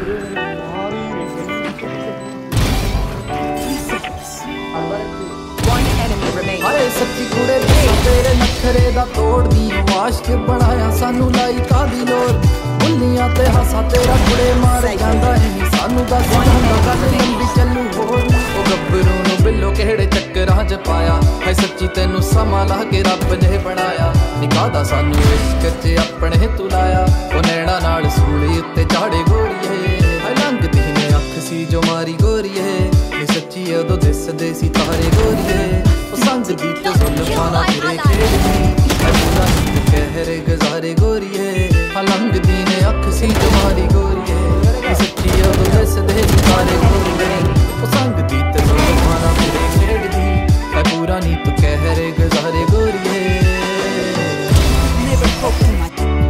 One enemy remains. हाय सच्ची कुड़े तेरे नखरे दा तोड़ दी आशिक बनाया सानू लाई कादी लोर बुल्लियां ते हसा तेरा कुड़े मार जांदा है सानू दा सुनदा गल लंबी चलू होर ओ गब्बरू नु बिल्लो केड़े चक्करां च पाया हाय सच्ची तेनू समा ला के रब ने बनाया निकादा सानू इश्क च अपने तू लाया ओ नैना नाल सूली उत्ते चाड़े गोरीए हाय लंघदी ने अख सी जो मारी गोरीए नी सच्ची उदो दिसदे सी तारे गोरीए ओ संग दी ते जुल्फां ना तेरे खेड़दी पूरा नींद कहरे गजारे गोरीए हां लंघदी ने अख सी जो मारी गोरीए नी सच्ची उदो दिसदे सी तारे गोरीए ओ संग दी ते जुल्फां ना तेरे खेड़दी पूरा नींद कहरे गजारे गोरीए Never hope in my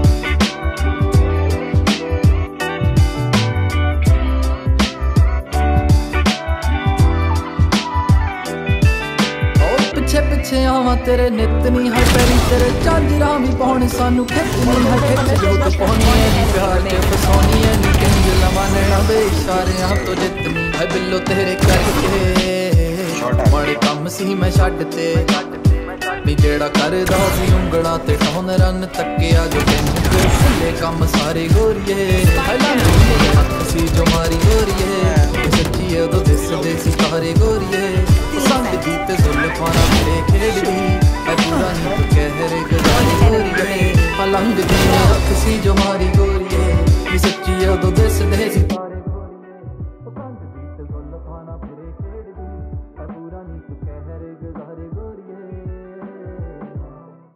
पिछे आवा तेरे नित नी है पैरी तेरे झांजरा भी पाने सानू खिचनी है खिच जो तो पानी है नी प्यार के फसानी है नी कंज लवा नैना दे इशारियां तो जितनी है बिल्लो तेरे करके माड़े कम सी मैं छड्डते नी जेड़ा करदा सी उंगलां ते ठौन रन तक्किया जो तैनू भुल्ले कम सारे गोरीए अख सी जो मारी गोरीए सच्ची उदो दिसदे सी तारे गोरीए संग दी ते जुल्फां ना मेरे खेड़दी ऐ पूरा नींद कहरे गजारे गोरीए लंघदी ने अख सी जो मारी गोरीए सच्ची उदो दिसदे सी तारे गोरीए संग दी ते जुल्फां ना